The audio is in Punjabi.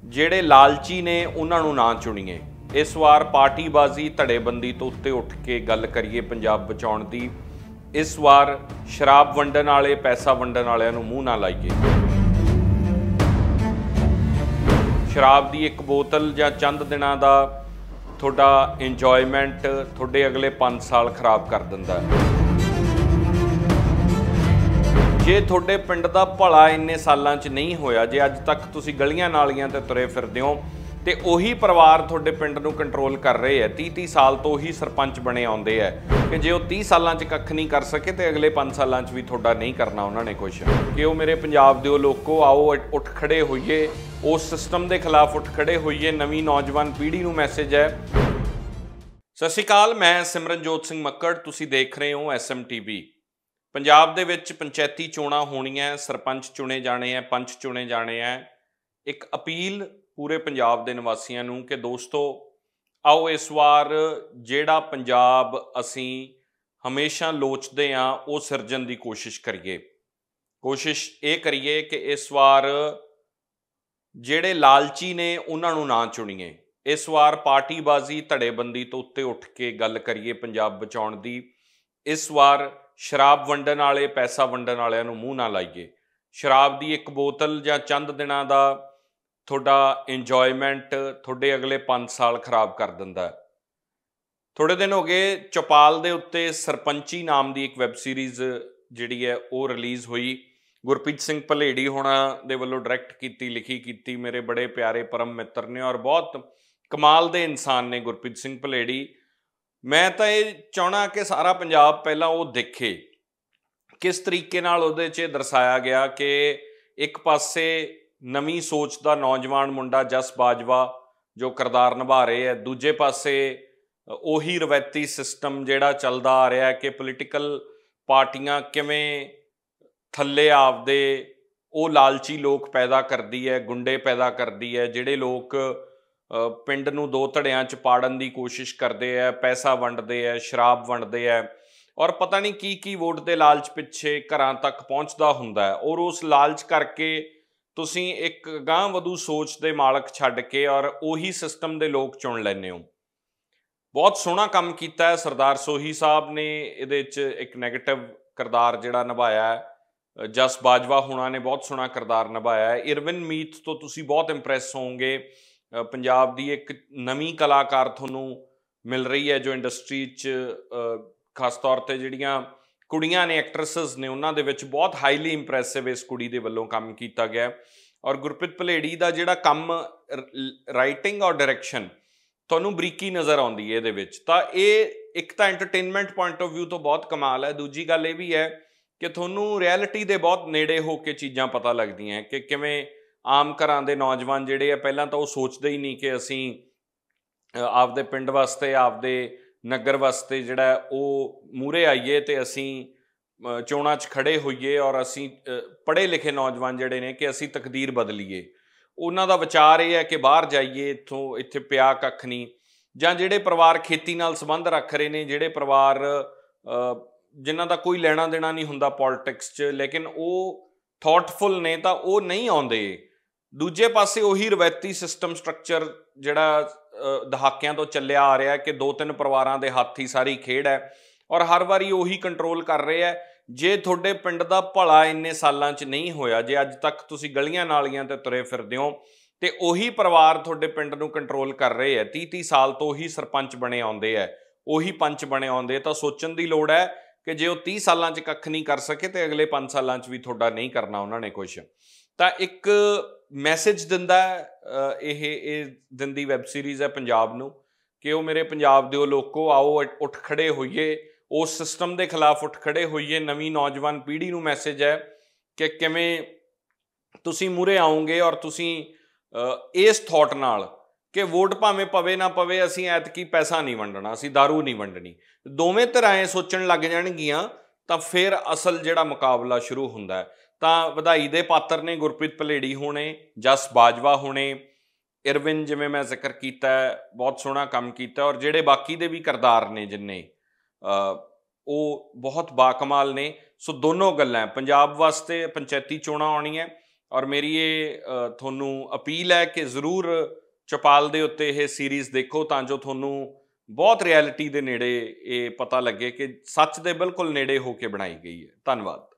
ਜਿਹੜੇ ਲਾਲਚੀ ਨੇ ਉਹਨਾਂ ਨੂੰ ਨਾ ਚੁਣੀਏ। ਇਸ ਵਾਰ ਪਾਰਟੀਬਾਜ਼ੀ ਧੜੇਬੰਦੀ ਤੋਂ ਉੱਤੇ ਉੱਠ ਕੇ ਗੱਲ ਕਰੀਏ ਪੰਜਾਬ ਬਚਾਉਣ ਦੀ। ਇਸ ਵਾਰ ਸ਼ਰਾਬ ਵੰਡਣ ਵਾਲੇ ਪੈਸਾ ਵੰਡਣ ਵਾਲਿਆਂ ਨੂੰ ਮੂੰਹ ਨਾ ਲਾਈਏ। ਸ਼ਰਾਬ ਦੀ ਇੱਕ ਬੋਤਲ ਜਾਂ ਚੰਦ ਦਿਨਾਂ ਦਾ ਤੁਹਾਡਾ ਇੰਜੋਇਮੈਂਟ ਤੁਹਾਡੇ ਅਗਲੇ 5 ਸਾਲ ਖਰਾਬ ਕਰ ਦਿੰਦਾ ਹੈ। ਜੇ ਤੁਹਾਡੇ ਪਿੰਡ ਦਾ ਭਲਾ ਇੰਨੇ ਸਾਲਾਂ 'ਚ ਨਹੀਂ ਹੋਇਆ, ਜੇ ਅੱਜ ਤੱਕ ਤੁਸੀਂ ਗਲੀਆਂ ਨਾਲੀਆਂ ਤੇ ਤੁਰੇ ਫਿਰਦੇ ਹੋ ਤੇ ਉਹੀ ਪਰਿਵਾਰ ਤੁਹਾਡੇ ਪਿੰਡ ਨੂੰ ਕੰਟਰੋਲ ਕਰ ਰਹੇ ਹੈ, 30-30 ਸਾਲ ਤੋਂ ਉਹੀ ਸਰਪੰਚ ਬਣੇ ਆਉਂਦੇ ਹੈ ਕਿ ਜੇ ਉਹ 30 ਸਾਲਾਂ 'ਚ ਕੱਖ ਨਹੀਂ ਕਰ ਸਕੇ ਤੇ ਅਗਲੇ 5 ਸਾਲਾਂ 'ਚ ਵੀ ਤੁਹਾਡਾ ਨਹੀਂ ਕਰਨਾ ਉਹਨਾਂ ਨੇ ਕੁਛ। ਕਿ ਉਹ ਮੇਰੇ ਪੰਜਾਬ ਦਿਓ ਲੋਕੋ, ਆਓ ਉੱਠ ਖੜੇ ਹੋਈਏ, ਉਸ ਸਿਸਟਮ ਦੇ ਖਿਲਾਫ ਉੱਠ ਖੜੇ ਹੋਈਏ। ਨਵੀਂ ਨੌਜਵਾਨ ਪੀੜ੍ਹੀ ਨੂੰ ਮੈਸੇਜ ਹੈ। ਸਤਿ ਸ਼੍ਰੀ ਅਕਾਲ, ਮੈਂ ਸਿਮਰਨਜੋਤ ਸਿੰਘ ਮੱਕੜ, ਤੁਸੀਂ ਦੇਖ ਰਹੇ ਹੋ SMTV। ਪੰਜਾਬ ਦੇ ਵਿੱਚ ਪੰਚਾਇਤੀ ਚੋਣਾਂ ਹੋਣੀਆਂ, ਸਰਪੰਚ ਚੁਣੇ ਜਾਣੇ ਹੈ, ਪੰਚ ਚੁਣੇ ਜਾਣੇ ਹੈ। ਇੱਕ ਅਪੀਲ ਪੂਰੇ ਪੰਜਾਬ ਦੇ ਨਿਵਾਸੀਆਂ ਨੂੰ ਕਿ ਦੋਸਤੋ ਆਓ ਇਸ ਵਾਰ ਜਿਹੜਾ ਪੰਜਾਬ ਅਸੀਂ ਹਮੇਸ਼ਾ ਲੋਚਦੇ ਹਾਂ ਉਹ ਸਿਰਜਣ ਦੀ ਕੋਸ਼ਿਸ਼ ਕਰੀਏ। ਕੋਸ਼ਿਸ਼ ਇਹ ਕਰੀਏ ਕਿ ਇਸ ਵਾਰ ਜਿਹੜੇ ਲਾਲਚੀ ਨੇ ਉਹਨਾਂ ਨੂੰ ਨਾ ਚੁਣੀਏ। ਇਸ ਵਾਰ ਪਾਰਟੀਬਾਜ਼ੀ ਧੜੇਬੰਦੀ ਤੋਂ ਉੱਤੇ ਉੱਠ ਕੇ ਗੱਲ ਕਰੀਏ ਪੰਜਾਬ ਬਚਾਉਣ ਦੀ। ਇਸ ਵਾਰ ਸ਼ਰਾਬ ਵੰਡਣ ਵਾਲੇ ਪੈਸਾ ਵੰਡਣ ਵਾਲਿਆਂ ਨੂੰ ਮੂੰਹ ਨਾ ਲਾਈਏ। ਸ਼ਰਾਬ ਦੀ ਇੱਕ ਬੋਤਲ ਜਾਂ ਚੰਦ ਦਿਨਾਂ ਦਾ ਤੁਹਾਡਾ ਇੰਜੋਇਮੈਂਟ ਤੁਹਾਡੇ ਅਗਲੇ 5 ਸਾਲ ਖਰਾਬ ਕਰ ਦਿੰਦਾ। ਥੋੜ੍ਹੇ ਦਿਨ ਹੋ ਗਏ, ਚੌਪਾਲ ਦੇ ਉੱਤੇ ਸਰਪੰਚੀ ਨਾਮ ਦੀ ਇੱਕ ਵੈਬ ਸੀਰੀਜ਼ ਜਿਹੜੀ ਹੈ ਉਹ ਰਿਲੀਜ਼ ਹੋਈ। ਗੁਰਪ੍ਰੀਤ ਸਿੰਘ ਭਲੇੜੀ ਹੋਣਾ ਦੇ ਵੱਲੋਂ ਡਾਇਰੈਕਟ ਕੀਤੀ, ਲਿਖੀ ਕੀਤੀ। ਮੇਰੇ ਬੜੇ ਪਿਆਰੇ ਪਰਮ ਮਿੱਤਰ ਨੇ ਔਰ ਬਹੁਤ ਕਮਾਲ ਦੇ ਇਨਸਾਨ ਨੇ ਗੁਰਪ੍ਰੀਤ ਸਿੰਘ ਭਲੇੜੀ। ਮੈਂ ਤਾਂ ਇਹ ਚਾਹੁੰਦਾ ਕਿ ਸਾਰਾ ਪੰਜਾਬ ਪਹਿਲਾਂ ਉਹ ਦੇਖੇ ਕਿਸ ਤਰੀਕੇ ਨਾਲ ਉਹਦੇ 'ਚ ਦਰਸਾਇਆ ਗਿਆ ਕਿ ਇੱਕ ਪਾਸੇ ਨਵੀਂ ਸੋਚ ਦਾ ਨੌਜਵਾਨ ਮੁੰਡਾ ਜਸ ਬਾਜਵਾ ਜੋ ਕਿਰਦਾਰ ਨਿਭਾ ਰਹੇ ਹੈ, ਦੂਜੇ ਪਾਸੇ ਉਹੀ ਰਵਾਇਤੀ ਸਿਸਟਮ ਜਿਹੜਾ ਚੱਲਦਾ ਆ ਰਿਹਾ ਕਿ ਪੋਲੀਟੀਕਲ ਪਾਰਟੀਆਂ ਕਿਵੇਂ ਥੱਲੇ ਆਪਦੇ ਉਹ ਲਾਲਚੀ ਲੋਕ ਪੈਦਾ ਕਰਦੀ ਹੈ, ਗੁੰਡੇ ਪੈਦਾ ਕਰਦੀ ਹੈ, ਜਿਹੜੇ ਲੋਕ ਪਿੰਡ ਨੂੰ ਦੋ ਧੜਿਆਂ 'ਚ ਪਾੜਨ ਦੀ ਕੋਸ਼ਿਸ਼ ਕਰਦੇ ਹੈ, ਪੈਸਾ ਵੰਡਦੇ ਹੈ, ਸ਼ਰਾਬ ਵੰਡਦੇ ਹੈ ਔਰ ਪਤਾ ਨਹੀਂ ਕੀ ਵੋਟ ਦੇ ਲਾਲਚ ਪਿੱਛੇ ਘਰਾਂ ਤੱਕ ਪਹੁੰਚਦਾ ਹੁੰਦਾ ਹੈ। ਔਰ ਉਸ ਲਾਲਚ ਕਰਕੇ ਤੁਸੀਂ ਇੱਕ ਅਗਾਂਹ ਵਧੂ ਸੋਚ ਦੇ ਮਾਲਕ ਛੱਡ ਕੇ ਔਰ ਉਹੀ ਸਿਸਟਮ ਦੇ ਲੋਕ ਚੁਣ ਲੈਂਦੇ ਹੋ। ਬਹੁਤ ਸੋਹਣਾ ਕੰਮ ਕੀਤਾ ਹੈ ਸਰਦਾਰ ਸੋਹੀ ਸਾਹਿਬ ਨੇ ਇਹਦੇ 'ਚ ਇੱਕ ਨੈਗੇਟਿਵ ਕਿਰਦਾਰ ਜਿਹੜਾ ਨਿਭਾਇਆ ਹੈ। ਜਸ ਬਾਜਵਾ ਹੋਣਾ ਨੇ ਬਹੁਤ ਸੋਹਣਾ ਕਿਰਦਾਰ ਨਿਭਾਇਆ ਹੈ। ਇਰਵਿਨ ਮੀਤ ਤੋਂ ਤੁਸੀਂ ਬਹੁਤ ਇੰਪ੍ਰੈਸ ਹੋਵੋਗੇ। ਪੰਜਾਬ ਦੀ ਇੱਕ ਨਵੀਂ ਕਲਾਕਾਰ ਤੁਹਾਨੂੰ ਮਿਲ ਰਹੀ ਹੈ ਜੋ ਇੰਡਸਟਰੀ 'ਚ ਖਾਸ ਤੌਰ 'ਤੇ ਜਿਹੜੀਆਂ ਕੁੜੀਆਂ ਨੇ, ਐਕਟਰਸਿਸ ਨੇ, ਉਹਨਾਂ ਦੇ ਵਿੱਚ ਬਹੁਤ ਹਾਈਲੀ ਇੰਪ੍ਰੈਸਿਵ ਇਸ ਕੁੜੀ ਦੇ ਵੱਲੋਂ ਕੰਮ ਕੀਤਾ ਗਿਆ। ਔਰ ਗੁਰਪ੍ਰੀਤ ਭਲੇੜੀ ਦਾ ਜਿਹੜਾ ਕੰਮ ਰਾਈਟਿੰਗ ਔਰ ਡਾਇਰੈਕਸ਼ਨ ਤੁਹਾਨੂੰ ਬਰੀਕੀ ਨਜ਼ਰ ਆਉਂਦੀ ਹੈ ਇਹਦੇ ਵਿੱਚ। ਤਾਂ ਇਹ ਇੱਕ ਤਾਂ ਐਂਟਰਟੇਨਮੈਂਟ ਪੁਆਇੰਟ ਆਫ ਵਿਊ ਤੋਂ ਬਹੁਤ ਕਮਾਲ ਹੈ। ਦੂਜੀ ਗੱਲ ਇਹ ਵੀ ਹੈ ਕਿ ਤੁਹਾਨੂੰ ਰਿਐਲਿਟੀ ਦੇ ਬਹੁਤ ਨੇੜੇ ਹੋ ਕੇ ਚੀਜ਼ਾਂ ਪਤਾ ਲੱਗਦੀਆਂ ਕਿ ਕਿਵੇਂ ਆਮ ਘਰਾਂ ਦੇ ਨੌਜਵਾਨ ਜਿਹੜੇ ਆ ਪਹਿਲਾਂ ਤਾਂ ਉਹ ਸੋਚਦੇ ਹੀ ਨਹੀਂ ਕਿ ਅਸੀਂ ਆਪਦੇ ਪਿੰਡ ਵਾਸਤੇ, ਆਪਦੇ ਨਗਰ ਵਾਸਤੇ ਜਿਹੜਾ ਉਹ ਮੂਹਰੇ ਆਈਏ ਅਤੇ ਅਸੀਂ ਚੋਣਾਂ 'ਚ ਖੜੇ ਹੋਈਏ ਔਰ ਅਸੀਂ ਪੜ੍ਹੇ ਲਿਖੇ ਨੌਜਵਾਨ ਜਿਹੜੇ ਨੇ ਕਿ ਅਸੀਂ ਤਕਦੀਰ ਬਦਲੀਏ। ਉਹਨਾਂ ਦਾ ਵਿਚਾਰ ਇਹ ਹੈ ਕਿ ਬਾਹਰ ਜਾਈਏ, ਇੱਥੇ ਪਿਆ ਕੱਖ ਨਹੀਂ। ਜਾਂ ਜਿਹੜੇ ਪਰਿਵਾਰ ਖੇਤੀ ਨਾਲ ਸੰਬੰਧ ਰੱਖ ਰਹੇ ਨੇ, ਜਿਹੜੇ ਪਰਿਵਾਰ ਜਿਨ੍ਹਾਂ ਦਾ ਕੋਈ ਲੈਣਾ ਦੇਣਾ ਨਹੀਂ ਹੁੰਦਾ ਪੋਲੀਟਿਕਸ 'ਚ, ਲੇਕਿਨ ਉਹ ਥੋਟਫੁਲ ਨੇ, ਤਾਂ ਉਹ ਨਹੀਂ ਆਉਂਦੇ। ਦੂਜੇ ਪਾਸੇ ਉਹੀ ਰਵਾਇਤੀ ਸਿਸਟਮ ਸਟਰਕਚਰ ਜਿਹੜਾ ਦਹਾਕਿਆਂ ਤੋਂ ਚੱਲਿਆ ਆ ਰਿਹਾ ਕਿ 2-3 ਪਰਿਵਾਰਾਂ ਦੇ ਹੱਥ ਹੀ ਸਾਰੀ ਖੇਡ ਹੈ ਔਰ ਹਰ ਵਾਰੀ ਉਹੀ ਕੰਟਰੋਲ ਕਰ ਰਹੇ ਹੈ। ਜੇ ਤੁਹਾਡੇ ਪਿੰਡ ਦਾ ਭਲਾ ਇੰਨੇ ਸਾਲਾਂ 'ਚ ਨਹੀਂ ਹੋਇਆ, ਜੇ ਅੱਜ ਤੱਕ ਤੁਸੀਂ ਗਲੀਆਂ ਨਾਲੀਆਂ ਤੇ ਤੁਰੇ ਫਿਰਦੇ ਹੋ ਤੇ ਉਹੀ ਪਰਿਵਾਰ ਤੁਹਾਡੇ ਪਿੰਡ ਨੂੰ ਕੰਟਰੋਲ ਕਰ ਰਹੇ ਹੈ, 30-30 ਸਾਲ ਤੋਂ ਉਹੀ ਸਰਪੰਚ ਬਣੇ ਆਉਂਦੇ ਹੈ, ਉਹੀ ਪੰਚ ਬਣੇ ਆਉਂਦੇ, ਤਾਂ ਸੋਚਣ ਦੀ ਲੋੜ ਹੈ ਕਿ ਜੇ ਉਹ 30 ਸਾਲਾਂ 'ਚ ਕੱਖ ਨਹੀਂ ਕਰ ਸਕੇ ਤੇ ਅਗਲੇ 5 ਸਾਲਾਂ 'ਚ ਵੀ ਤੁਹਾਡਾ ਨਹੀਂ ਕਰਨਾ ਉਹਨਾਂ ਨੇ ਕੁਛ। ਤਾਂ ਇੱਕ ਮੈਸੇਜ ਦਿੰਦਾ ਇਹ ਦਿਨ ਦੀ ਵੈਬ ਸੀਰੀਜ਼ ਹੈ ਪੰਜਾਬ ਨੂੰ ਕਿ ਉਹ ਮੇਰੇ ਪੰਜਾਬ ਦਿਓ ਲੋਕੋ, ਆਓ ਉੱਠ ਖੜੇ ਹੋਈਏ, ਉਸ ਸਿਸਟਮ ਦੇ ਖਿਲਾਫ ਉੱਠ ਖੜੇ ਹੋਈਏ। ਨਵੀਂ ਨੌਜਵਾਨ ਪੀੜ੍ਹੀ ਨੂੰ ਮੈਸੇਜ ਹੈ ਕਿ ਕਿਵੇਂ ਤੁਸੀਂ ਮੂਹਰੇ ਆਓਗੇ ਔਰ ਤੁਸੀਂ ਇਸ ਥੋਟ ਨਾਲ ਕਿ ਵੋਟ ਭਾਵੇਂ ਪਵੇ ਨਾ ਪਵੇ, ਅਸੀਂ ਐਤਕੀ ਪੈਸਾ ਨਹੀਂ ਵੰਡਣਾ, ਅਸੀਂ ਦਾਰੂ ਨਹੀਂ ਵੰਡਣੀ, ਦੋਵੇਂ ਧਿਰਾਂ ਐਂ ਸੋਚਣ ਲੱਗ ਜਾਣਗੀਆਂ ਤਾਂ ਫਿਰ ਅਸਲ ਜਿਹੜਾ ਮੁਕਾਬਲਾ ਸ਼ੁਰੂ ਹੁੰਦਾ ਹੈ। ਤਾਂ ਵਧਾਈ ਦੇ ਪਾਤਰ ਨੇ ਗੁਰਪ੍ਰੀਤ ਭਲੇੜੀ ਹੋਣੇ, ਜਸ ਬਾਜਵਾ ਹੋਣੇ, ਇਰਵਿਨ ਜਿਵੇਂ ਮੈਂ ਜ਼ਿਕਰ ਕੀਤਾ ਬਹੁਤ ਸੋਹਣਾ ਕੰਮ ਕੀਤਾ ਔਰ ਜਿਹੜੇ ਬਾਕੀ ਦੇ ਵੀ ਕਿਰਦਾਰ ਨੇ ਜਿੰਨੇ ਉਹ ਬਹੁਤ ਬਾਕਮਾਲ ਨੇ। ਸੋ ਦੋਨੋਂ ਗੱਲਾਂ ਪੰਜਾਬ ਵਾਸਤੇ ਪੰਚਾਇਤੀ ਚੋਣਾਂ ਆਉਣੀਆਂ, ਔਰ ਮੇਰੀ ਇਹ ਤੁਹਾਨੂੰ ਅਪੀਲ ਹੈ ਕਿ ਜ਼ਰੂਰ ਚੌਪਾਲ ਦੇ ਉੱਤੇ ਇਹ ਸੀਰੀਜ਼ ਦੇਖੋ, ਤਾਂ ਜੋ ਤੁਹਾਨੂੰ ਬਹੁਤ ਰਿਐਲਿਟੀ ਦੇ ਨੇੜੇ ਇਹ ਪਤਾ ਲੱਗੇ ਕਿ ਸੱਚ ਦੇ ਬਿਲਕੁਲ ਨੇੜੇ ਹੋ ਕੇ ਬਣਾਈ ਗਈ ਹੈ। ਧੰਨਵਾਦ।